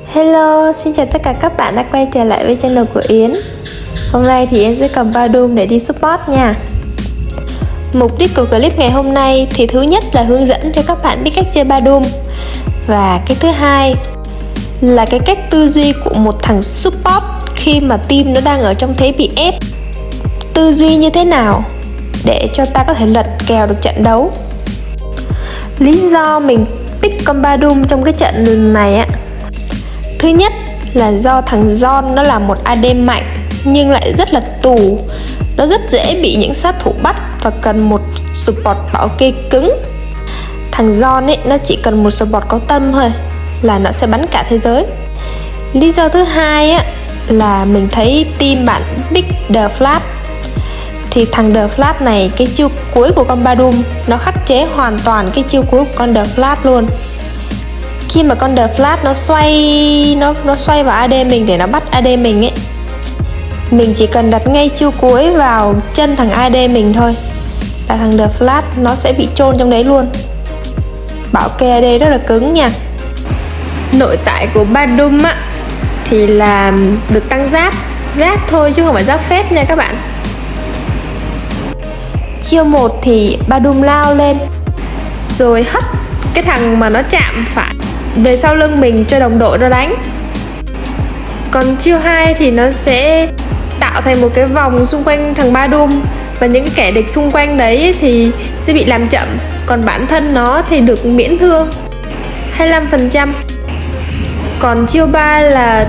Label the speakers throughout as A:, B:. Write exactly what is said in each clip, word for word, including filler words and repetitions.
A: Hello, xin chào tất cả các bạn đã quay trở lại với channel của Yến. Hôm nay thì Yến sẽ cầm Badum để đi support nha. Mục đích của clip ngày hôm nay thì thứ nhất là hướng dẫn cho các bạn biết cách chơi Badum. Và cái thứ hai là cái cách tư duy của một thằng support khi mà team nó đang ở trong thế bị ép. Tư duy như thế nào để cho ta có thể lật kèo được trận đấu. Lý do mình pick con Badum trong cái trận lần này á, thứ nhất là do thằng John nó là một a đê mạnh nhưng lại rất là tù. Nó rất dễ bị những sát thủ bắt và cần một support bảo kê cứng. Thằng John ấy, nó chỉ cần một support có tâm thôi là nó sẽ bắn cả thế giới. Lý do thứ hai á, là mình thấy team bạn Big The Flash. Thì thằng The Flash này, cái chiêu cuối của con Badum nó khắc chế hoàn toàn cái chiêu cuối của con The Flash luôn. Khi mà con The Flash nó xoay nó nó xoay vào a đê mình để nó bắt a đê mình ấy, mình chỉ cần đặt ngay chiêu cuối vào chân thằng a đê mình thôi là thằng The Flash nó sẽ bị chôn trong đấy luôn. Bảo kê a đê rất là cứng nha. Nội tại của Badum á thì là được tăng giáp, giáp thôi chứ không phải giáp phép nha các bạn. Chiêu một thì Badum lao lên rồi hất cái thằng mà nó chạm phải về sau lưng mình cho đồng đội nó đánh. Còn chiêu hai thì nó sẽ tạo thành một cái vòng xung quanh thằng Badum và những cái kẻ địch xung quanh đấy thì sẽ bị làm chậm, còn bản thân nó thì được miễn thương hai mươi lăm phần trăm. Còn chiêu ba là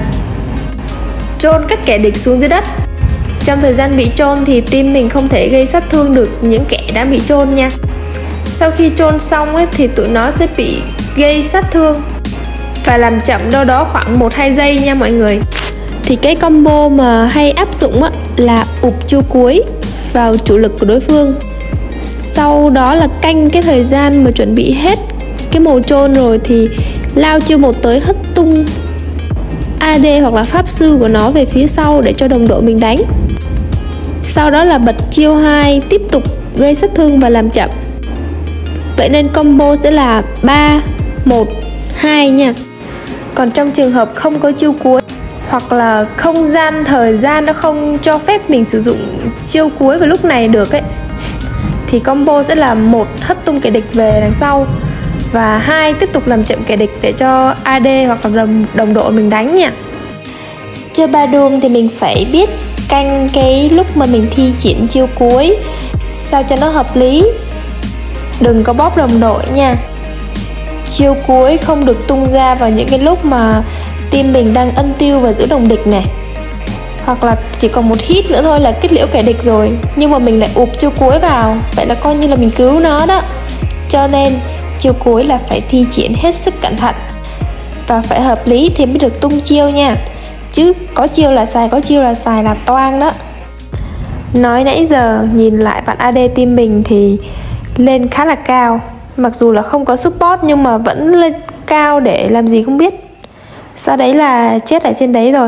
A: chôn các kẻ địch xuống dưới đất. Trong thời gian bị chôn thì team mình không thể gây sát thương được những kẻ đã bị chôn nha. Sau khi chôn xong ấy, thì tụi nó sẽ bị gây sát thương và làm chậm đâu đó khoảng một hai giây nha mọi người. Thì cái combo mà hay áp dụng á, là ụp chiêu cuối vào chủ lực của đối phương. Sau đó là canh cái thời gian mà chuẩn bị hết cái màu chôn rồi thì lao chiêu một tới hất tung a đê hoặc là pháp sư của nó về phía sau để cho đồng đội mình đánh. Sau đó là bật chiêu hai tiếp tục gây sát thương và làm chậm. Vậy nên combo sẽ là ba, một, hai nha. Còn trong trường hợp không có chiêu cuối hoặc là không gian, thời gian nó không cho phép mình sử dụng chiêu cuối vào lúc này được ấy, thì combo sẽ là một hất tung kẻ địch về đằng sau và hai tiếp tục làm chậm kẻ địch để cho a đê hoặc là đồng, đồng đội mình đánh nha. Chơi Badum thì mình phải biết canh cái lúc mà mình thi triển chiêu cuối sao cho nó hợp lý. Đừng có bóp đồng đội nha. Chiêu cuối không được tung ra vào những cái lúc mà team mình đang ân tiêu và giữ đồng địch này, hoặc là chỉ còn một hit nữa thôi là kết liễu kẻ địch rồi, nhưng mà mình lại ụp chiêu cuối vào, vậy là coi như là mình cứu nó đó. Cho nên chiêu cuối là phải thi triển hết sức cẩn thận và phải hợp lý thì mới được tung chiêu nha. Chứ có chiêu là xài, có chiêu là xài là toang đó. Nói nãy giờ nhìn lại bạn a đê team mình thì lên khá là cao. Mặc dù là không có support nhưng mà vẫn lên cao để làm gì không biết. Sau đấy là chết ở trên đấy rồi.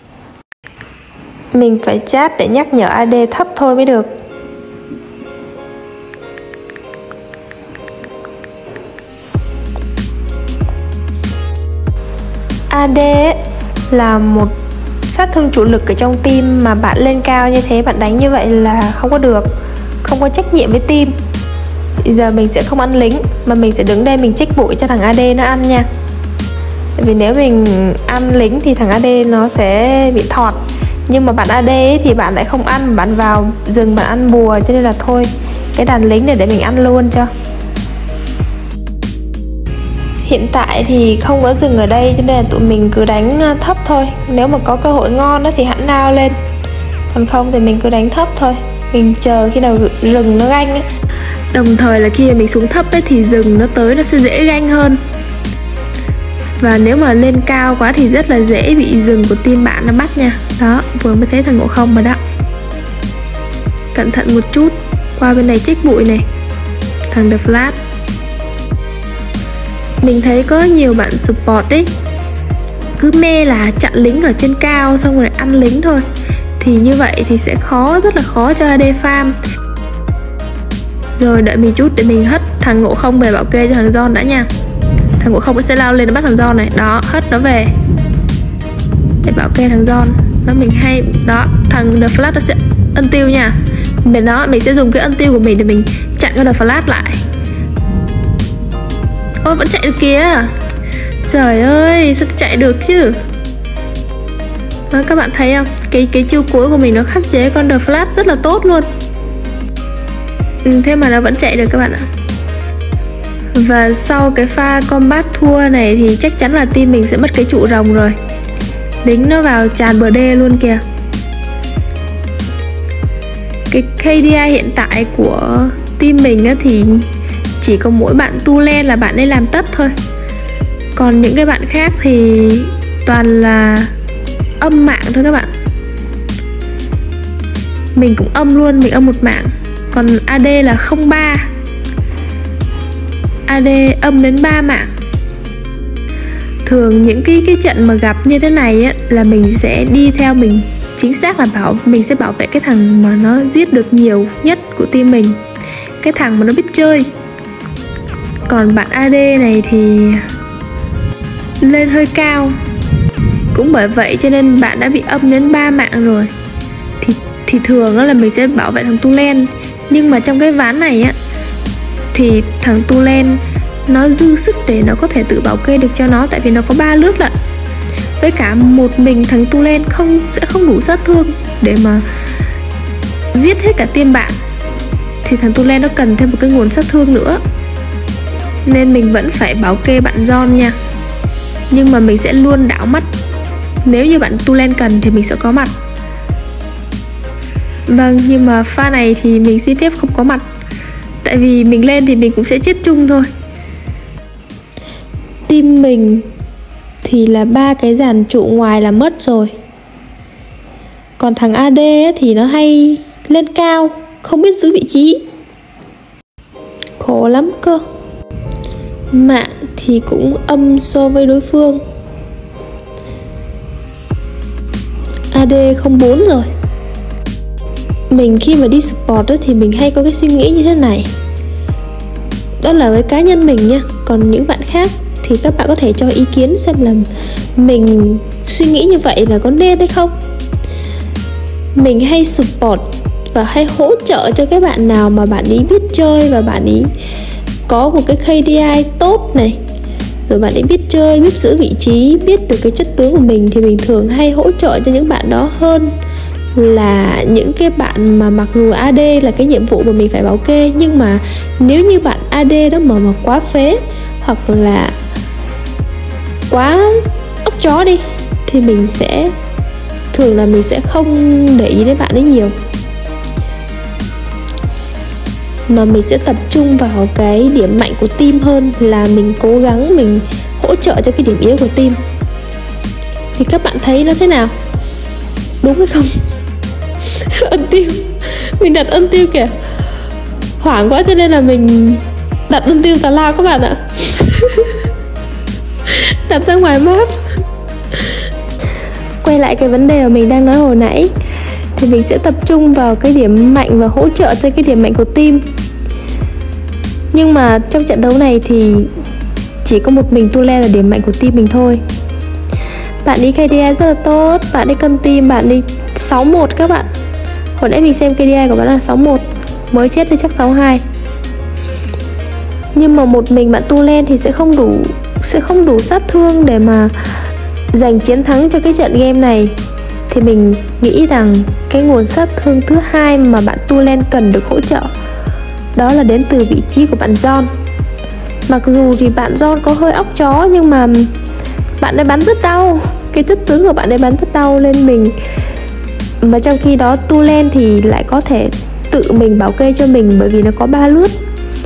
A: Mình phải chat để nhắc nhở a đê thấp thôi mới được. a đê là một sát thương chủ lực ở trong team, mà bạn lên cao như thế, bạn đánh như vậy là không có được, không có trách nhiệm với team. Bây giờ mình sẽ không ăn lính mà mình sẽ đứng đây mình check bụi cho thằng a đê nó ăn nha. Tại vì nếu mình ăn lính thì thằng a đê nó sẽ bị thọt. Nhưng mà bạn a đê ấy thì bạn lại không ăn, bạn vào rừng bạn ăn bùa, cho nên là thôi, cái đàn lính này để mình ăn luôn cho. Hiện tại thì không có rừng ở đây cho nên là tụi mình cứ đánh thấp thôi. Nếu mà có cơ hội ngon đó thì hãng nao lên, còn không thì mình cứ đánh thấp thôi. Mình chờ khi nào rừng nó ganh ấy. Đồng thời là khi mà mình xuống thấp ấy thì rừng nó tới nó sẽ dễ ganh hơn. Và nếu mà lên cao quá thì rất là dễ bị rừng của team bạn nó bắt nha. Đó, vừa mới thấy thằng Ngộ Không rồi đó. Cẩn thận một chút. Qua bên này check bụi này. Thằng The Flash. Mình thấy có nhiều bạn support ấy cứ mê là chặn lính ở trên cao xong rồi ăn lính thôi. Thì như vậy thì sẽ khó, rất là khó cho a đê farm. Rồi đợi mình chút để mình hất thằng Ngộ Không về bảo kê cho thằng John đã nha. Thằng Ngộ Không sẽ lao lên nó bắt thằng John này. Đó, hất nó về. để bảo kê thằng John. Đó mình hay đó, thằng The Flash nó sẽ ân tiêu nha. Mình đó mình sẽ dùng cái ân tiêu của mình để mình chặn cái The Flash lại. Ôi vẫn chạy được kìa. Trời ơi sao chạy được chứ. Đó, các bạn thấy không, cái cái chiêu cuối của mình nó khắc chế con The Flash rất là tốt luôn. Ừ, thế mà nó vẫn chạy được các bạn ạ. Và sau cái pha combat thua này thì chắc chắn là team mình sẽ mất cái trụ rồng rồi. Lính nó vào tràn bờ đê luôn kìa. Cái ca đê i hiện tại của team mình á thì chỉ có mỗi bạn Tu Len là bạn ấy làm tất thôi. Còn những cái bạn khác thì toàn là âm mạng thôi các bạn. Mình cũng âm luôn, mình âm một mạng. Còn a đê là không ba, a đê âm đến ba mạng. Thường những cái cái trận mà gặp như thế này á, là mình sẽ đi theo mình, chính xác là bảo mình sẽ bảo vệ cái thằng mà nó giết được nhiều nhất của team mình, cái thằng mà nó biết chơi. Còn bạn a đê này thì lên hơi cao, cũng bởi vậy cho nên bạn đã bị âm đến ba mạng rồi. Thì thì thường á là mình sẽ bảo vệ thằng Tu Len, nhưng mà trong cái ván này á thì thằng Tu Len nó dư sức để nó có thể tự bảo kê được cho nó, tại vì nó có ba lướt lận. Với cả một mình thằng Tu Len không sẽ không đủ sát thương để mà giết hết cả team bạn, thì thằng Tu Len nó cần thêm một cái nguồn sát thương nữa. Nên mình vẫn phải bảo kê bạn John nha. Nhưng mà mình sẽ luôn đảo mắt, nếu như bạn Tu Len cần thì mình sẽ có mặt. Vâng, nhưng mà pha này thì mình xin phép không có mặt, tại vì mình lên thì mình cũng sẽ chết chung thôi. Team mình thì là ba cái dàn trụ ngoài là mất rồi. Còn thằng a đê thì nó hay lên cao, không biết giữ vị trí, khổ lắm cơ. Mạng thì cũng âm so với đối phương. a đê không bốn rồi. Mình khi mà đi support đó, thì mình hay có cái suy nghĩ như thế này. Đó là với cá nhân mình nha. Còn những bạn khác thì các bạn có thể cho ý kiến xem là mình suy nghĩ như vậy là có nên hay không. Mình hay support và hay hỗ trợ cho cái bạn nào mà bạn ấy biết chơi và bạn ấy có một cái ca đê i tốt này, rồi bạn ấy biết chơi, biết giữ vị trí, biết được cái chất tướng của mình, thì mình thường hay hỗ trợ cho những bạn đó hơn là những cái bạn mà mặc dù a đê là cái nhiệm vụ mà mình phải bảo kê, nhưng mà nếu như bạn a đê đó mà, mà quá phế hoặc là quá ốc chó đi, thì mình sẽ thường là mình sẽ không để ý đến bạn ấy nhiều, mà mình sẽ tập trung vào cái điểm mạnh của team hơn là mình cố gắng mình hỗ trợ cho cái điểm yếu của team. Thì các bạn thấy nó thế nào? Đúng hay không? Ân tiêu, mình đặt ân tiêu kìa, hoảng quá cho nên là mình đặt ân tiêu tào lao các bạn ạ. Đặt ra ngoài map. Quay lại cái vấn đề mà mình đang nói hồi nãy, thì mình sẽ tập trung vào cái điểm mạnh và hỗ trợ cho cái điểm mạnh của team. Nhưng mà trong trận đấu này thì chỉ có một mình Tu Len là điểm mạnh của team mình thôi. Bạn đi ca đê i rất là tốt, bạn đi cân team, bạn đi sáu một các bạn. Hồi nãy mình xem ca đê i của bạn là sáu một, mới chết thì chắc sáu hai. Nhưng mà một mình bạn Tu Len thì sẽ không đủ sẽ không đủ sát thương để mà giành chiến thắng cho cái trận game này. Thì mình nghĩ rằng cái nguồn sát thương thứ hai mà bạn Tu Len cần được hỗ trợ, đó là đến từ vị trí của bạn John. Mặc dù thì bạn John có hơi óc chó, nhưng mà bạn ấy bắn rất đau, cái chất tướng của bạn ấy bắn rất đau lên mình. Mà trong khi đó Tu Len thì lại có thể tự mình bảo kê cho mình, bởi vì nó có ba lướt.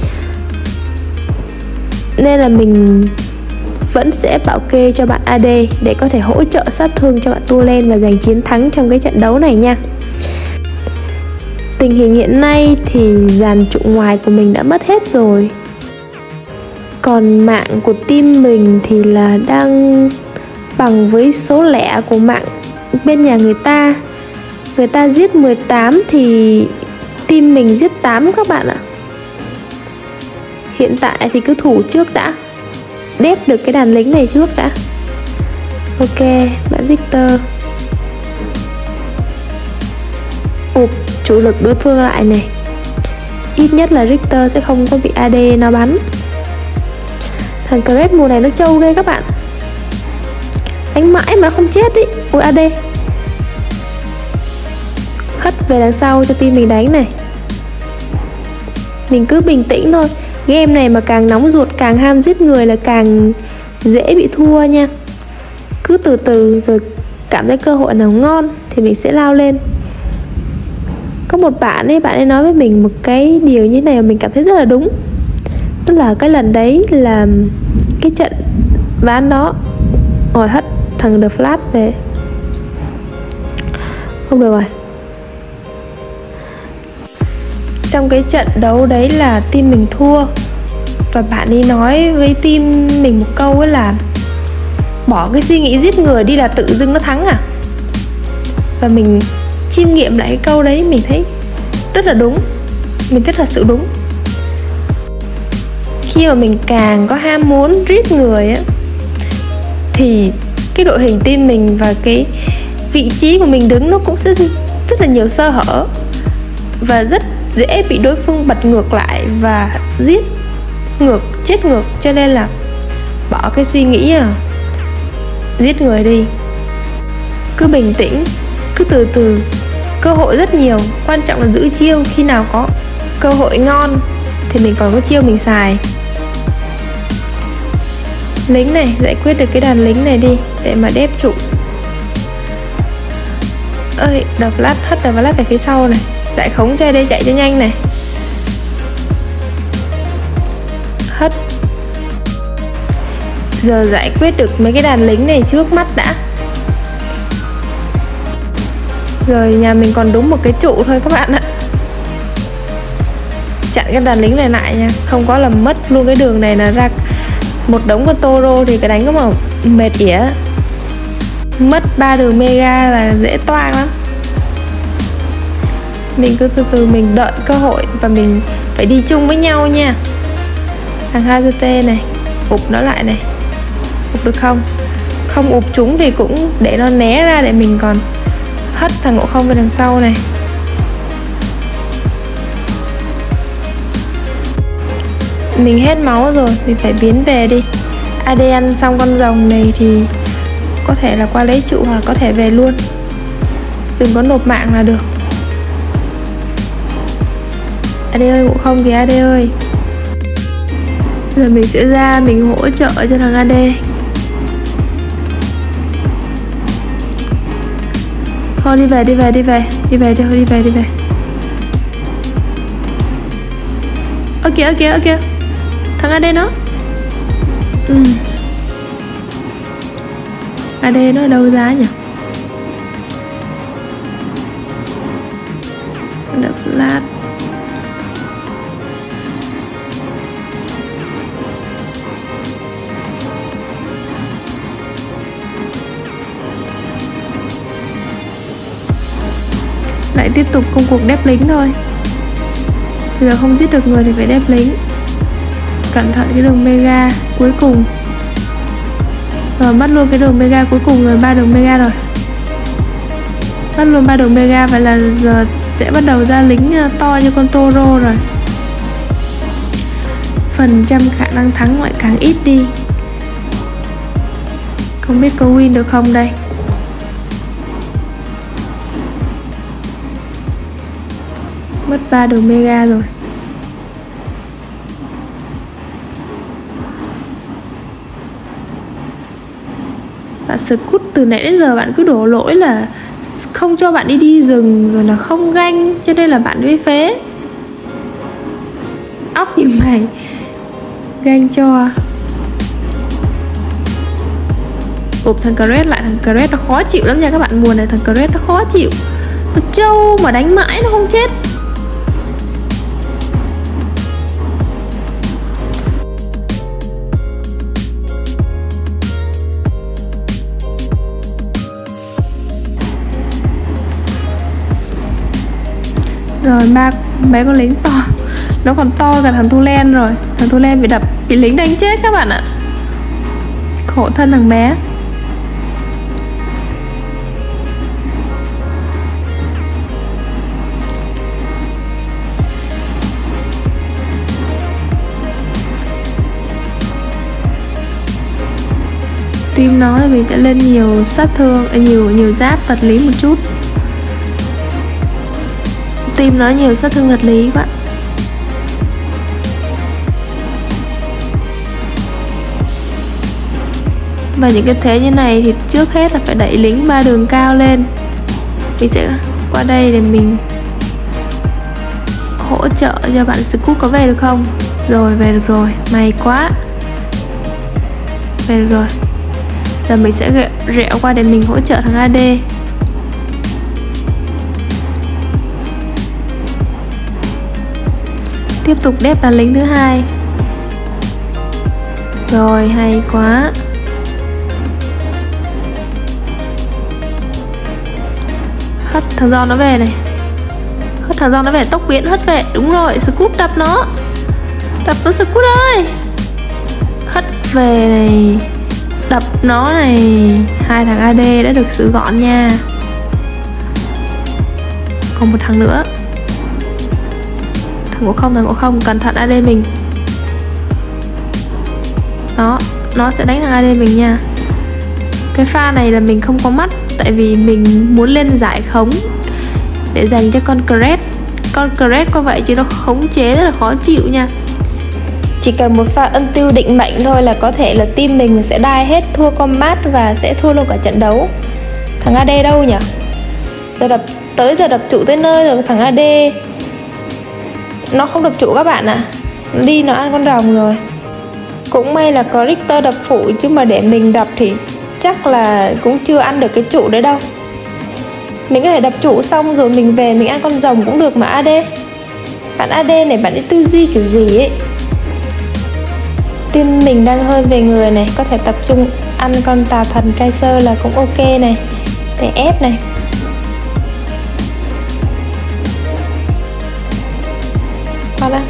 A: Nên là mình vẫn sẽ bảo kê cho bạn a đê để có thể hỗ trợ sát thương cho bạn Tu Len và giành chiến thắng trong cái trận đấu này nha. Tình hình hiện nay thì dàn trụ ngoài của mình đã mất hết rồi. Còn mạng của team mình thì là đang bằng với số lẻ của mạng bên nhà người ta. Người ta giết mười tám thì team mình giết tám các bạn ạ. Hiện tại thì cứ thủ trước đã, đép được cái đàn lính này trước đã. Ok, bạn Victor. chủ lực đối phương lại này. Ít nhất là Richter sẽ không có bị a đê nó bắn. Thằng Cret mùa này nó trâu ghê các bạn, đánh mãi mà nó không chết ý. Ui a đê hất về đằng sau cho team mình đánh này. Mình cứ bình tĩnh thôi. Game này mà càng nóng ruột, càng ham giết người là càng dễ bị thua nha. Cứ từ từ rồi cảm thấy cơ hội nào ngon thì mình sẽ lao lên. Có một bạn ấy, bạn ấy nói với mình một cái điều như này mà mình cảm thấy rất là đúng. Tức là cái lần đấy là cái trận ván đó, rồi hất thằng The Flash về. Không được rồi. Trong cái trận đấu đấy là team mình thua, và bạn ấy nói với team mình một câu ấy là bỏ cái suy nghĩ giết người đi là tự dưng nó thắng à. Và mình chiêm nghiệm lại cái câu đấy, mình thấy rất là đúng. Mình rất là sự đúng. Khi mà mình càng có ham muốn giết người á, thì cái đội hình team mình và cái vị trí của mình đứng nó cũng sẽ rất là nhiều sơ hở, và rất dễ bị đối phương bật ngược lại và giết ngược, chết ngược. Cho nên là bỏ cái suy nghĩ à giết người đi, cứ bình tĩnh, cứ từ từ. Cơ hội rất nhiều, quan trọng là giữ chiêu. Khi nào có cơ hội ngon thì mình còn có chiêu mình xài. Lính này, giải quyết được cái đàn lính này đi để mà đép trụ. Ơi, The Flash, hất The Flash về phía sau này, giải khống cho đây chạy cho nhanh này. Hất. Giờ giải quyết được mấy cái đàn lính này trước mắt đã. Rồi nhà mình còn đúng một cái trụ thôi các bạn ạ. Chặn cái đàn lính này lại nha, không có là mất luôn cái đường này là ra một đống con Toro thì cái đánh có mà mệt ỉa. Mất ba đường mega là dễ toang lắm. Mình cứ từ từ mình đợi cơ hội, và mình phải đi chung với nhau nha. Thằng hát giê tê này, ụp nó lại này. Ụp được không? Không ụp chúng thì cũng để nó né ra để mình còn hất thằng Ngộ Không về đằng sau này. Mình hết máu rồi, mình phải biến về đi. a đê ăn xong con rồng này thì có thể là qua lấy trụ, hoặc có thể về luôn. Đừng có nộp mạng là được. a đê ơi, Ngộ Không kìa a đê ơi. Giờ mình sẽ ra mình hỗ trợ cho thằng a đê. Thôi đi về, đi về, đi về. Đi về, thôi đi về, đi về. Ơ kìa, ơ kìa, ơ kìa. Thằng a đê nó. Ừ. a đê nó ở đâu ra nhỉ? The Flash. Lại tiếp tục công cuộc đép lính thôi. Bây giờ không giết được người thì phải đép lính. Cẩn thận cái đường mega cuối cùng. Rồi mất luôn cái đường mega cuối cùng rồi, ba đường mega rồi. Mất luôn ba đường mega, vậy là giờ sẽ bắt đầu ra lính to như con Toro rồi. Phần trăm khả năng thắng lại càng ít đi. Không biết có win được không đây. Mất ba đường mega rồi. Bạn Scoot từ nãy đến giờ bạn cứ đổ lỗi là không cho bạn đi đi rừng, rồi là không ganh, cho nên là bạn mới phế. Óc như mày ganh cho. Ụp thằng Cret lại. Thằng Cret nó khó chịu lắm nha các bạn. Mùa này thằng Cret nó khó chịu. Nó trâu mà đánh mãi nó không chết. Rồi ba mấy con lính to, nó còn to cả thằng Thu Len rồi. Thằng Thu Len bị đập, bị lính đánh chết các bạn ạ. Khổ thân thằng bé. team nó thì mình sẽ lên nhiều sát thương, nhiều nhiều giáp vật lý một chút. Team nó nhiều sát thương vật lý quá. Và những cái thế như này thì trước hết là phải đẩy lính ba đường cao lên. Mình sẽ qua đây để mình hỗ trợ cho bạn Scout. Có về được không? Rồi, về được rồi, may quá. Về được rồi. Giờ mình sẽ rẽ, rẽ qua để mình hỗ trợ thằng a đê. Tiếp tục đép đàn lính thứ hai. Rồi, hay quá. Hất thằng Giòn nó về này. Hất thằng Giòn nó về, tốc biến hất về. Đúng rồi, Scout đập nó. Đập nó Scout ơi. Hất về này. Đập nó này. Hai thằng a đê đã được xử gọn nha. Còn một thằng nữa. Thằng ngộ không, thằng ngộ không, cẩn thận a đê mình. Đó, nó sẽ đánh thằng a đê mình nha. Cái pha này là mình không có mắt, tại vì mình muốn lên giải khống để dành cho con Cret. Con Cret có vậy chứ nó khống chế rất là khó chịu nha. Chỉ cần một pha ân tiêu định mệnh thôi là có thể là team mình sẽ đai hết, thua combat và sẽ thua luôn cả trận đấu. Thằng a đê đâu nhỉ? Giờ đập tới giờ đập trụ tới nơi rồi. Thằng a đê nó không đập trụ các bạn ạ. à. Đi nó ăn con rồng rồi. Cũng may là có Richter đập phụ, chứ mà để mình đập thì chắc là cũng chưa ăn được cái trụ đấy đâu. Mình có thể đập trụ xong rồi mình về mình ăn con rồng cũng được mà a đê. Bạn a đê này bạn ấy tư duy kiểu gì ấy. Team mình đang hơi về người này, có thể tập trung ăn con tà thần Kaiser là cũng ok này. Để ép này. Qua đây.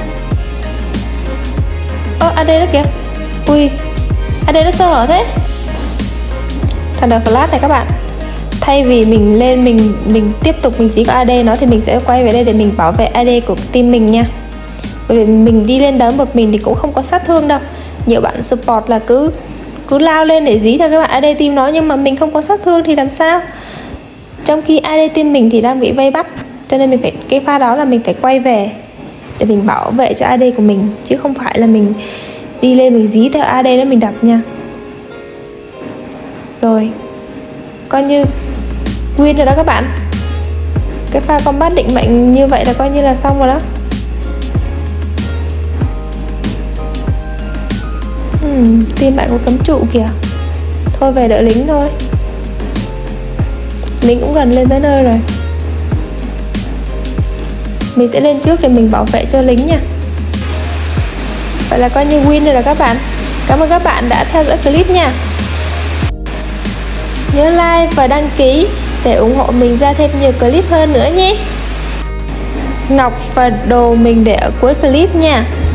A: Ơ a đê đó kìa. Ui, a đê nó sơ hở thế. Thằng The Flash này các bạn, thay vì mình lên mình mình tiếp tục mình chỉ có a đê nó thì mình sẽ quay về đây để mình bảo vệ a đê của team mình nha. Bởi vì mình đi lên đấm một mình thì cũng không có sát thương đâu. Nhiều bạn support là cứ cứ lao lên để dí theo các bạn a đê team nó, nhưng mà mình không có sát thương thì làm sao? Trong khi a đê team mình thì đang bị vây bắt, cho nên mình phải cái pha đó là mình phải quay về để mình bảo vệ cho a đê của mình, chứ không phải là mình đi lên mình dí theo a đê đó mình đập nha. Rồi, coi như win rồi đó các bạn. Cái pha combat định mệnh như vậy là coi như là xong rồi đó. hmm, Team bạn có cấm trụ kìa. Thôi về đợi lính thôi. Lính cũng gần lên tới nơi rồi. Mình sẽ lên trước để mình bảo vệ cho lính nha. Vậy là coi như win rồi đó các bạn. Cảm ơn các bạn đã theo dõi clip nha. Nhớ like và đăng ký để ủng hộ mình ra thêm nhiều clip hơn nữa nhé. Ngọc và đồ mình để ở cuối clip nha.